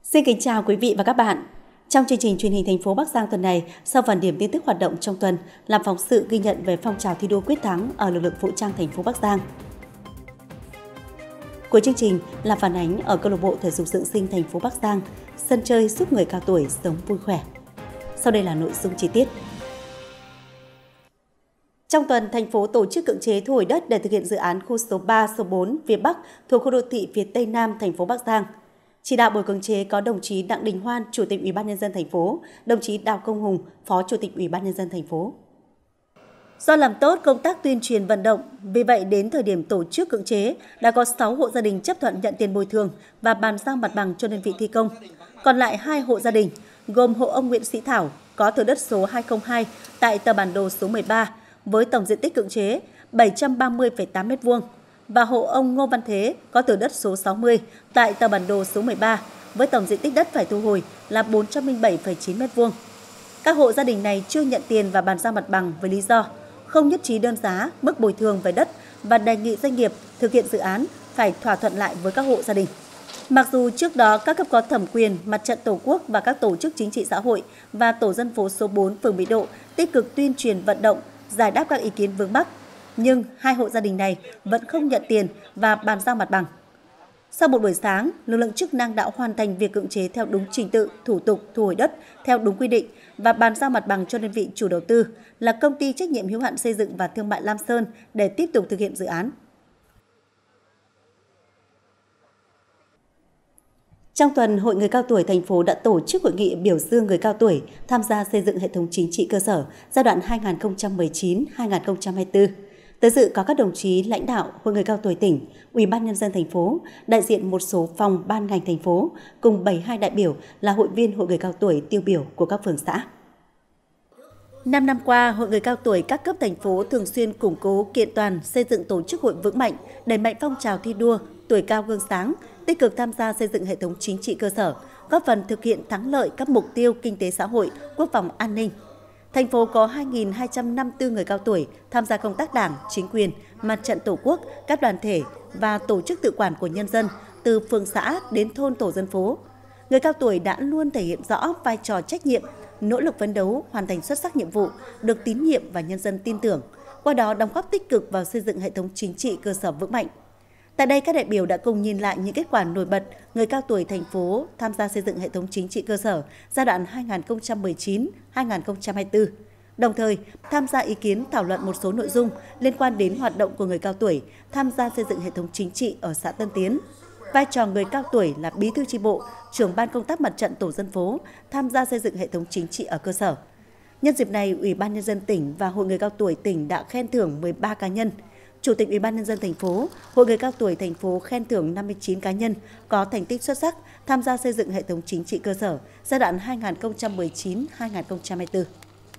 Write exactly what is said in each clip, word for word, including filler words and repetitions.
Xin kính chào quý vị và các bạn. Trong chương trình truyền hình thành phố Bắc Giang tuần này, sau phần điểm tin tức hoạt động trong tuần, làm phóng sự ghi nhận về phong trào thi đua quyết thắng ở lực lượng vũ trang thành phố Bắc Giang. Cuối chương trình là phản ánh ở câu lạc bộ thể dục dưỡng sinh thành phố Bắc Giang, sân chơi giúp người cao tuổi sống vui khỏe. Sau đây là nội dung chi tiết. Trong tuần, thành phố tổ chức cưỡng chế thu hồi đất để thực hiện dự án khu số ba, số bốn phía Bắc thuộc khu đô thị phía Tây Nam thành phố Bắc Giang. Chỉ đạo buổi cưỡng chế có đồng chí Đặng Đình Hoan, Chủ tịch Ủy ban nhân dân thành phố, đồng chí Đào Công Hùng, Phó Chủ tịch Ủy ban nhân dân thành phố. Do làm tốt công tác tuyên truyền vận động, vì vậy đến thời điểm tổ chức cưỡng chế đã có sáu hộ gia đình chấp thuận nhận tiền bồi thường và bàn giao mặt bằng cho đơn vị thi công. Còn lại hai hộ gia đình gồm hộ ông Nguyễn Sĩ Thảo có thửa đất số hai không hai tại tờ bản đồ số mười ba với tổng diện tích cưỡng chế bảy trăm ba mươi phẩy tám mét vuông và hộ ông Ngô Văn Thế có thửa đất số sáu mươi tại tờ bản đồ số mười ba với tổng diện tích đất phải thu hồi là bốn trăm lẻ bảy phẩy chín mét vuông. Các hộ gia đình này chưa nhận tiền và bàn giao mặt bằng với lý do không nhất trí đơn giá, mức bồi thường về đất và đề nghị doanh nghiệp thực hiện dự án phải thỏa thuận lại với các hộ gia đình. Mặc dù trước đó các cấp có thẩm quyền, Mặt trận Tổ quốc và các tổ chức chính trị xã hội và tổ dân phố số bốn phường Mỹ Độ tích cực tuyên truyền vận động, giải đáp các ý kiến vướng mắc, nhưng hai hộ gia đình này vẫn không nhận tiền và bàn giao mặt bằng. Sau một buổi sáng, lực lượng chức năng đã hoàn thành việc cưỡng chế theo đúng trình tự, thủ tục thu hồi đất theo đúng quy định và bàn giao mặt bằng cho đơn vị chủ đầu tư là Công ty trách nhiệm hữu hạn xây dựng và thương mại Lam Sơn để tiếp tục thực hiện dự án. Trong tuần, Hội người cao tuổi thành phố đã tổ chức hội nghị biểu dương người cao tuổi tham gia xây dựng hệ thống chính trị cơ sở giai đoạn hai nghìn không trăm mười chín đến hai nghìn không trăm hai mươi tư. Tới dự có các đồng chí lãnh đạo Hội người cao tuổi tỉnh, Ủy ban nhân dân thành phố, đại diện một số phòng ban ngành thành phố cùng bảy mươi hai đại biểu là hội viên Hội người cao tuổi tiêu biểu của các phường xã. Năm năm qua, Hội người cao tuổi các cấp thành phố thường xuyên củng cố kiện toàn, xây dựng tổ chức hội vững mạnh, đẩy mạnh phong trào thi đua, tuổi cao gương sáng, tích cực tham gia xây dựng hệ thống chính trị cơ sở, góp phần thực hiện thắng lợi các mục tiêu kinh tế xã hội, quốc phòng an ninh. Thành phố có hai nghìn hai trăm năm mươi tư người cao tuổi tham gia công tác đảng, chính quyền, Mặt trận Tổ quốc, các đoàn thể và tổ chức tự quản của nhân dân từ phường xã đến thôn tổ dân phố. Người cao tuổi đã luôn thể hiện rõ vai trò trách nhiệm, nỗ lực phấn đấu, hoàn thành xuất sắc nhiệm vụ, được tín nhiệm và nhân dân tin tưởng, qua đó đóng góp tích cực vào xây dựng hệ thống chính trị cơ sở vững mạnh. Tại đây, các đại biểu đã cùng nhìn lại những kết quả nổi bật người cao tuổi thành phố tham gia xây dựng hệ thống chính trị cơ sở giai đoạn hai nghìn không trăm mười chín đến hai nghìn không trăm hai mươi tư. Đồng thời, tham gia ý kiến thảo luận một số nội dung liên quan đến hoạt động của người cao tuổi tham gia xây dựng hệ thống chính trị ở xã Tân Tiến. Vai trò người cao tuổi là bí thư chi bộ, trưởng ban công tác mặt trận tổ dân phố tham gia xây dựng hệ thống chính trị ở cơ sở. Nhân dịp này, Ủy ban nhân dân tỉnh và Hội người cao tuổi tỉnh đã khen thưởng mười ba cá nhân. Chủ tịch Ủy ban nhân dân thành phố, Hội người cao tuổi thành phố khen thưởng năm mươi chín cá nhân có thành tích xuất sắc tham gia xây dựng hệ thống chính trị cơ sở giai đoạn hai nghìn không trăm mười chín đến hai nghìn không trăm hai mươi tư.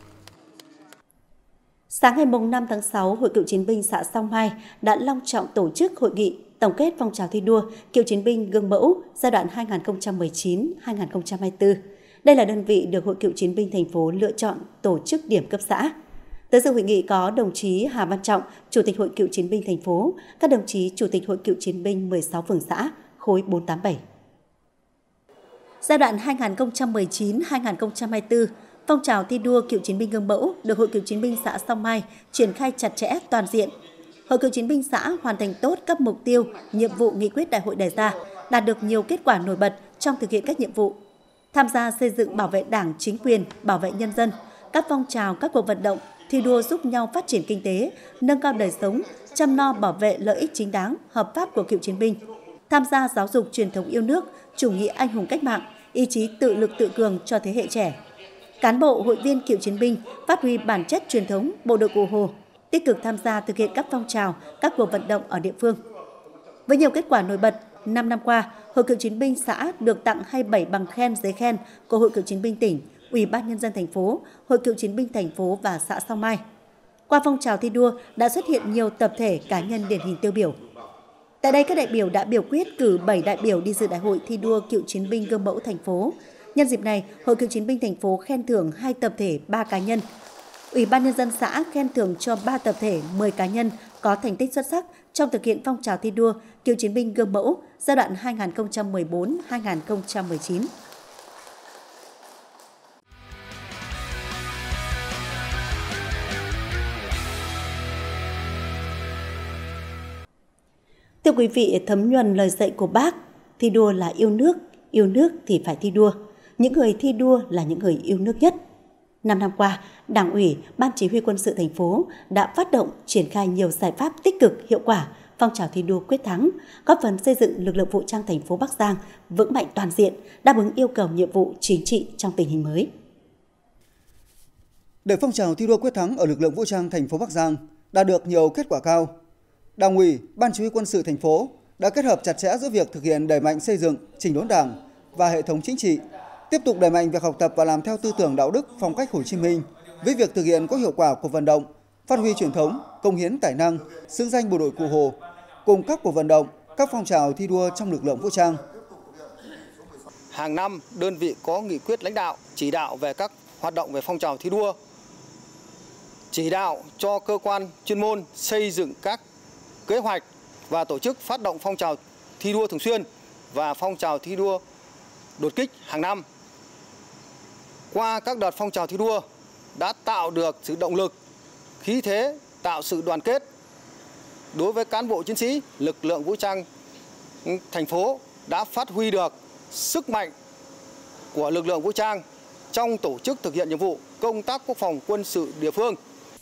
Sáng ngày năm tháng sáu, Hội Cựu chiến binh xã Song Mai đã long trọng tổ chức hội nghị tổng kết phong trào thi đua Cựu chiến binh gương mẫu giai đoạn hai nghìn không trăm mười chín đến hai nghìn không trăm hai mươi tư. Đây là đơn vị được Hội Cựu chiến binh thành phố lựa chọn tổ chức điểm cấp xã. Tới dự hội nghị có đồng chí Hà Văn Trọng, Chủ tịch Hội Cựu chiến binh thành phố, các đồng chí Chủ tịch Hội Cựu chiến binh mười sáu phường xã, khối bốn tám bảy. Giai đoạn hai nghìn không trăm mười chín đến hai nghìn không trăm hai mươi tư, phong trào thi đua Cựu chiến binh gương mẫu được Hội Cựu chiến binh xã Song Mai triển khai chặt chẽ toàn diện. Hội Cựu chiến binh xã hoàn thành tốt các mục tiêu, nhiệm vụ nghị quyết đại hội đề ra, đạt được nhiều kết quả nổi bật trong thực hiện các nhiệm vụ. Tham gia xây dựng bảo vệ Đảng, chính quyền, bảo vệ nhân dân, các phong trào, các cuộc vận động thi đua giúp nhau phát triển kinh tế, nâng cao đời sống, chăm lo bảo vệ lợi ích chính đáng, hợp pháp của cựu chiến binh. Tham gia giáo dục truyền thống yêu nước, chủ nghĩa anh hùng cách mạng, ý chí tự lực tự cường cho thế hệ trẻ. Cán bộ, hội viên cựu chiến binh phát huy bản chất truyền thống bộ đội Cụ Hồ, tích cực tham gia thực hiện các phong trào, các cuộc vận động ở địa phương. Với nhiều kết quả nổi bật, năm năm qua, Hội Cựu chiến binh xã được tặng hai mươi bảy bằng khen, giấy khen của Hội Cựu chiến binh tỉnh, Ủy ban nhân dân thành phố, Hội Cựu chiến binh thành phố và xã Song Mai. Qua phong trào thi đua đã xuất hiện nhiều tập thể, cá nhân điển hình tiêu biểu. Tại đây, các đại biểu đã biểu quyết cử bảy đại biểu đi dự đại hội thi đua Cựu chiến binh gương mẫu thành phố. Nhân dịp này, Hội Cựu chiến binh thành phố khen thưởng hai tập thể, ba cá nhân. Ủy ban Nhân dân xã khen thưởng cho ba tập thể, mười cá nhân có thành tích xuất sắc trong thực hiện phong trào thi đua cựu chiến binh gương mẫu giai đoạn hai nghìn không trăm mười bốn đến hai nghìn không trăm mười chín. Thưa quý vị, thấm nhuần lời dạy của Bác, thi đua là yêu nước, yêu nước thì phải thi đua. Những người thi đua là những người yêu nước nhất. Năm năm qua, Đảng ủy, Ban Chỉ huy Quân sự thành phố đã phát động triển khai nhiều giải pháp tích cực, hiệu quả, phong trào thi đua quyết thắng, góp phần xây dựng lực lượng vũ trang thành phố Bắc Giang vững mạnh toàn diện, đáp ứng yêu cầu nhiệm vụ chính trị trong tình hình mới. Để phong trào thi đua quyết thắng ở lực lượng vũ trang thành phố Bắc Giang đạt được nhiều kết quả cao, Đảng ủy, Ban Chỉ huy Quân sự thành phố đã kết hợp chặt chẽ giữa việc thực hiện đẩy mạnh xây dựng, chỉnh đốn Đảng và hệ thống chính trị, tiếp tục đẩy mạnh việc học tập và làm theo tư tưởng đạo đức phong cách Hồ Chí Minh với việc thực hiện có hiệu quả cuộc vận động, phát huy truyền thống, cống hiến tài năng, xứng danh bộ đội Cụ Hồ, cùng các cuộc vận động, các phong trào thi đua trong lực lượng vũ trang. Hàng năm, đơn vị có nghị quyết lãnh đạo, chỉ đạo về các hoạt động về phong trào thi đua, chỉ đạo cho cơ quan chuyên môn xây dựng các kế hoạch và tổ chức phát động phong trào thi đua thường xuyên và phong trào thi đua đột kích hàng năm. Qua các đợt phong trào thi đua đã tạo được sự động lực, khí thế, tạo sự đoàn kết đối với cán bộ chiến sĩ, lực lượng vũ trang thành phố đã phát huy được sức mạnh của lực lượng vũ trang trong tổ chức thực hiện nhiệm vụ công tác quốc phòng quân sự địa phương.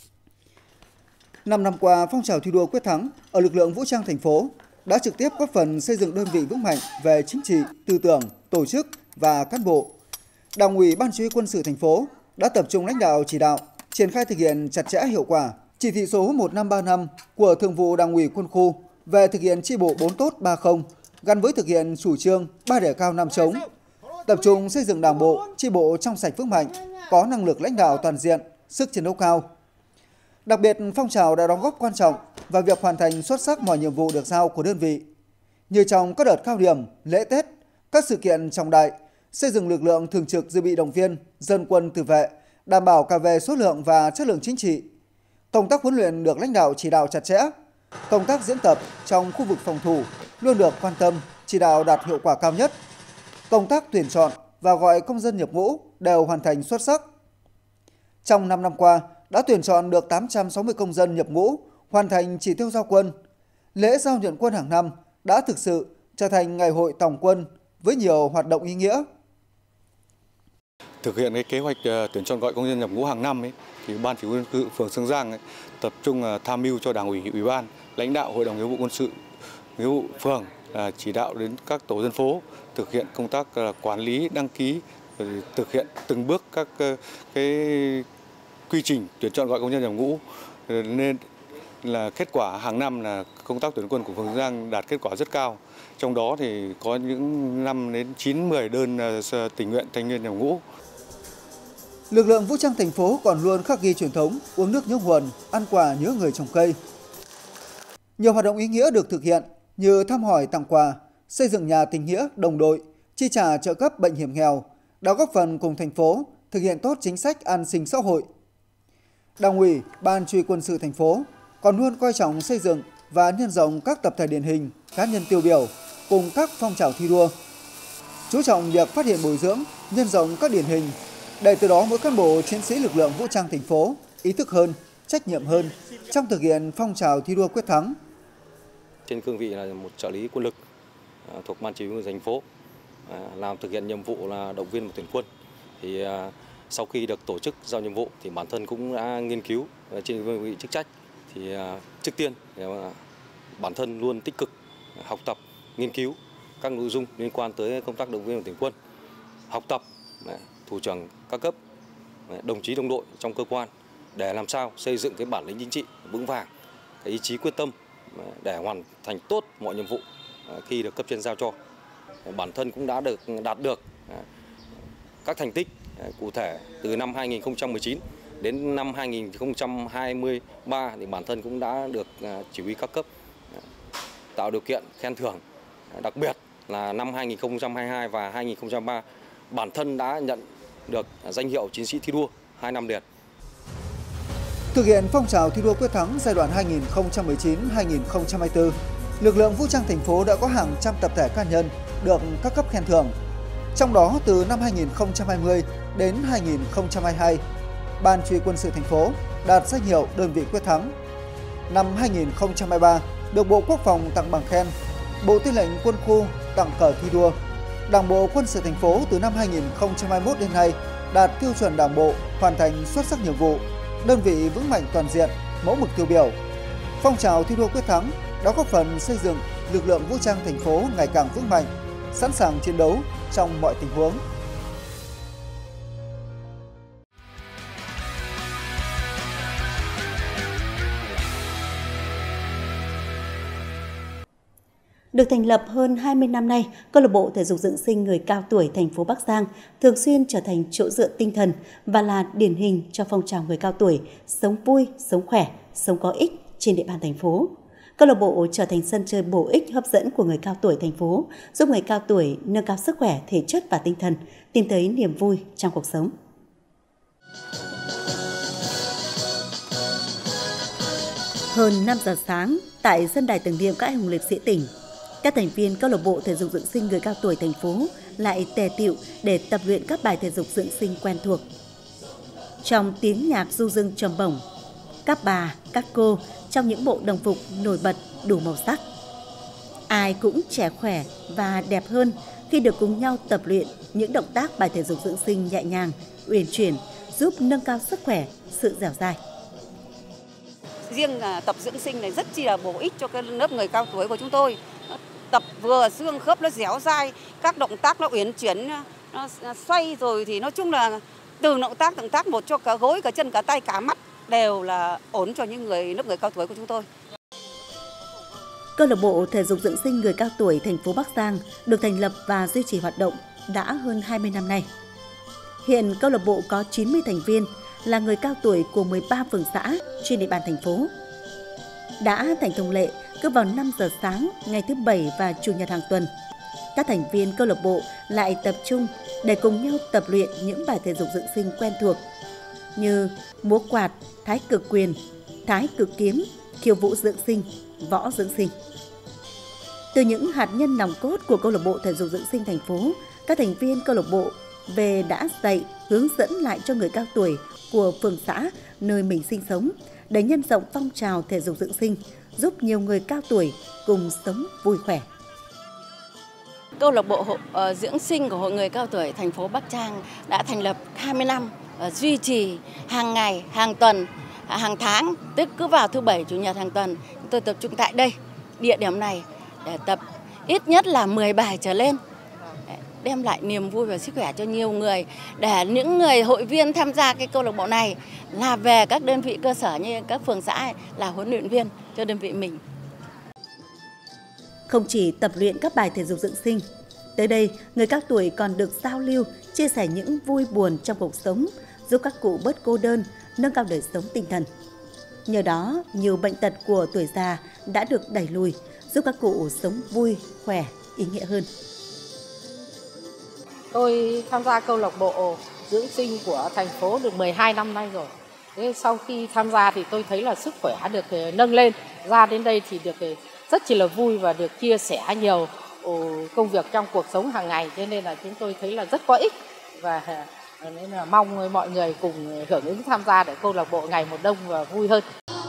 Năm năm qua, phong trào thi đua quyết thắng ở lực lượng vũ trang thành phố đã trực tiếp góp phần xây dựng đơn vị vững mạnh về chính trị, tư tưởng, tổ chức và cán bộ. Đảng ủy, Ban Chỉ huy Quân sự thành phố đã tập trung lãnh đạo chỉ đạo, triển khai thực hiện chặt chẽ hiệu quả chỉ thị số một năm ba năm của Thường vụ Đảng ủy Quân khu về thực hiện chi bộ bốn tốt ba không gắn với thực hiện chủ trương ba đề cao năm chống, tập trung xây dựng Đảng bộ, chi bộ trong sạch vững mạnh, có năng lực lãnh đạo toàn diện, sức chiến đấu cao. Đặc biệt, phong trào đã đóng góp quan trọng vào việc hoàn thành xuất sắc mọi nhiệm vụ được giao của đơn vị, như trong các đợt cao điểm, lễ Tết, các sự kiện trọng đại, xây dựng lực lượng thường trực dự bị động viên, dân quân tự vệ, đảm bảo cả về số lượng và chất lượng chính trị. Công tác huấn luyện được lãnh đạo chỉ đạo chặt chẽ, công tác diễn tập trong khu vực phòng thủ luôn được quan tâm, chỉ đạo đạt hiệu quả cao nhất. Công tác tuyển chọn và gọi công dân nhập ngũ đều hoàn thành xuất sắc. Trong năm năm qua, đã tuyển chọn được tám trăm sáu mươi công dân nhập ngũ, hoàn thành chỉ tiêu giao quân. Lễ giao nhận quân hàng năm đã thực sự trở thành ngày hội tổng quân với nhiều hoạt động ý nghĩa. Thực hiện cái kế hoạch tuyển chọn gọi công dân nhập ngũ hàng năm ấy, thì Ban Chỉ huy Quân sự phường Sương Giang ấy, tập trung tham mưu cho Đảng ủy, Ủy ban, lãnh đạo Hội đồng Nghĩa vụ Quân sự, Nghĩa vụ phường chỉ đạo đến các tổ dân phố thực hiện công tác quản lý, đăng ký, thực hiện từng bước các cái quy trình tuyển chọn gọi công nhân nhập ngũ, nên là kết quả hàng năm là công tác tuyển quân của phường Sương Giang đạt kết quả rất cao. Trong đó thì có những năm đến chín mười đơn tình nguyện thanh niên nhập ngũ. Lực lượng vũ trang thành phố còn luôn khắc ghi truyền thống uống nước nhớ nguồn, ăn quả nhớ người trồng cây. Nhiều hoạt động ý nghĩa được thực hiện như thăm hỏi, tặng quà, xây dựng nhà tình nghĩa, đồng đội, chi trả trợ cấp bệnh hiểm nghèo, đã góp phần cùng thành phố thực hiện tốt chính sách an sinh xã hội. Đảng ủy, Ban Chỉ huy Quân sự thành phố còn luôn coi trọng xây dựng và nhân rộng các tập thể điển hình, cá nhân tiêu biểu cùng các phong trào thi đua. Chú trọng việc phát hiện, bồi dưỡng, nhân rộng các điển hình để từ đó mỗi cán bộ chiến sĩ lực lượng vũ trang thành phố ý thức hơn, trách nhiệm hơn trong thực hiện phong trào thi đua quyết thắng. Trên cương vị là một trợ lý quân lực thuộc Ban Chỉ huy Quân sự thành phố, làm thực hiện nhiệm vụ là động viên một tuyển quân. Thì sau khi được tổ chức giao nhiệm vụ thì bản thân cũng đã nghiên cứu trên cương vị chức trách. Thì trước tiên bản thân luôn tích cực học tập, nghiên cứu các nội dung liên quan tới công tác động viên một tuyển quân, học tập thủ trưởng các cấp, đồng chí đồng đội trong cơ quan để làm sao xây dựng cái bản lĩnh chính trị vững vàng, cái ý chí quyết tâm để hoàn thành tốt mọi nhiệm vụ khi được cấp trên giao cho. Bản thân cũng đã được đạt được các thành tích cụ thể từ năm hai nghìn không trăm mười chín đến năm hai nghìn không trăm hai mươi ba thì bản thân cũng đã được chỉ huy các cấp tạo điều kiện khen thưởng. Đặc biệt là năm hai nghìn không trăm hai mươi hai và hai nghìn không trăm hai mươi ba bản thân đã nhận được danh hiệu chiến sĩ thi đua hai năm liền. Thực hiện phong trào thi đua quyết thắng giai đoạn hai nghìn không trăm mười chín đến hai nghìn không trăm hai mươi tư, lực lượng vũ trang thành phố đã có hàng trăm tập thể cá nhân được các cấp khen thưởng. Trong đó từ năm hai nghìn không trăm hai mươi đến hai nghìn không trăm hai mươi hai, Ban Chỉ huy Quân sự thành phố đạt danh hiệu đơn vị quyết thắng. Năm hai nghìn không trăm hai mươi ba, được Bộ Quốc phòng tặng bằng khen, Bộ Tư lệnh Quân khu tặng cờ thi đua. Đảng bộ Quân sự thành phố từ năm hai nghìn không trăm hai mươi mốt đến nay đạt tiêu chuẩn Đảng bộ, hoàn thành xuất sắc nhiệm vụ, đơn vị vững mạnh toàn diện, mẫu mực tiêu biểu. Phong trào thi đua quyết thắng đã góp phần xây dựng lực lượng vũ trang thành phố ngày càng vững mạnh, sẵn sàng chiến đấu trong mọi tình huống. Được thành lập hơn hai mươi năm nay, câu lạc bộ thể dục dưỡng sinh người cao tuổi thành phố Bắc Giang thường xuyên trở thành chỗ dựa tinh thần và là điển hình cho phong trào người cao tuổi sống vui, sống khỏe, sống có ích trên địa bàn thành phố. Câu lạc bộ trở thành sân chơi bổ ích hấp dẫn của người cao tuổi thành phố, giúp người cao tuổi nâng cao sức khỏe, thể chất và tinh thần, tìm thấy niềm vui trong cuộc sống. Hơn năm giờ sáng, tại sân đài tưởng niệm các anh hùng liệt sĩ tỉnh, các thành viên câu lạc bộ thể dục dưỡng sinh người cao tuổi thành phố lại tề tựu để tập luyện các bài thể dục dưỡng sinh quen thuộc. Trong tiếng nhạc du dương trầm bổng, các bà, các cô trong những bộ đồng phục nổi bật đủ màu sắc. Ai cũng trẻ khỏe và đẹp hơn khi được cùng nhau tập luyện những động tác bài thể dục dưỡng sinh nhẹ nhàng, uyển chuyển, giúp nâng cao sức khỏe, sự dẻo dai. Riêng tập dưỡng sinh này rất chi là bổ ích cho cái lớp người cao tuổi của chúng tôi. Tập vừa xương khớp nó dẻo dai, các động tác nó uyển chuyển, nó xoay rồi thì nói chung là từ động tác động tác một cho cả gối, cả chân, cả tay, cả mắt đều là ổn cho những người lớp người cao tuổi của chúng tôi. Câu lạc bộ thể dục dưỡng sinh người cao tuổi thành phố Bắc Giang được thành lập và duy trì hoạt động đã hơn hai mươi năm nay. Hiện câu lạc bộ có chín mươi thành viên là người cao tuổi của mười ba phường xã trên địa bàn thành phố. Đã thành thông lệ, cứ vào năm giờ sáng ngày thứ Bảy và Chủ nhật hàng tuần, các thành viên câu lạc bộ lại tập trung để cùng nhau tập luyện những bài thể dục dưỡng sinh quen thuộc như múa quạt, thái cực quyền, thái cực kiếm, khiêu vũ dưỡng sinh, võ dưỡng sinh. Từ những hạt nhân nòng cốt của câu lạc bộ thể dục dưỡng sinh thành phố, các thành viên câu lạc bộ về đã dạy, hướng dẫn lại cho người cao tuổi của phường xã nơi mình sinh sống để nhân rộng phong trào thể dục dưỡng sinh, giúp nhiều người cao tuổi cùng sống vui khỏe. Câu lạc bộ uh, dưỡng sinh của Hội người cao tuổi thành phố Bắc Giang đã thành lập hai mươi năm, uh, duy trì hàng ngày, hàng tuần, hàng tháng, tức cứ vào thứ Bảy, Chủ nhật hàng tuần, tôi tập trung tại đây, địa điểm này để tập ít nhất là mười bài trở lên, đem lại niềm vui và sức khỏe cho nhiều người, để những người hội viên tham gia cái câu lạc bộ này là về các đơn vị cơ sở như các phường xã là huấn luyện viên cho đơn vị mình. Không chỉ tập luyện các bài thể dục dưỡng sinh, tới đây người cao tuổi còn được giao lưu, chia sẻ những vui buồn trong cuộc sống, giúp các cụ bớt cô đơn, nâng cao đời sống tinh thần. Nhờ đó, nhiều bệnh tật của tuổi già đã được đẩy lùi, giúp các cụ sống vui, khỏe, ý nghĩa hơn. Tôi tham gia câu lạc bộ dưỡng sinh của thành phố được mười hai năm nay rồi. Thế sau khi tham gia thì tôi thấy là sức khỏe được nâng lên. Ra đến đây thì được rất chỉ là vui và được chia sẻ nhiều công việc trong cuộc sống hàng ngày. Cho nên là chúng tôi thấy là rất có ích và nên là mong mọi người cùng hưởng ứng tham gia để câu lạc bộ ngày một đông và vui hơn.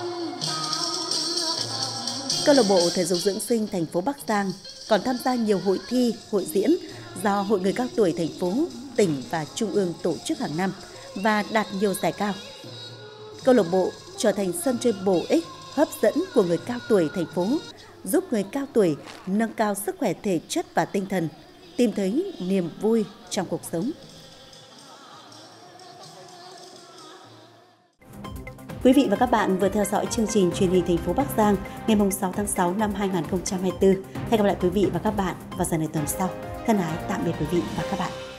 Câu lạc bộ thể dục dưỡng sinh thành phố Bắc Giang còn tham gia nhiều hội thi, hội diễn do Hội người cao tuổi thành phố, tỉnh và trung ương tổ chức hàng năm và đạt nhiều giải cao. Câu lạc bộ trở thành sân chơi bổ ích, hấp dẫn của người cao tuổi thành phố, giúp người cao tuổi nâng cao sức khỏe thể chất và tinh thần, tìm thấy niềm vui trong cuộc sống. Quý vị và các bạn vừa theo dõi chương trình truyền hình thành phố Bắc Giang ngày sáu tháng sáu năm hai nghìn không trăm hai mươi tư. Hẹn gặp lại quý vị và các bạn vào giờ này tuần sau. Thân ái tạm biệt quý vị và các bạn.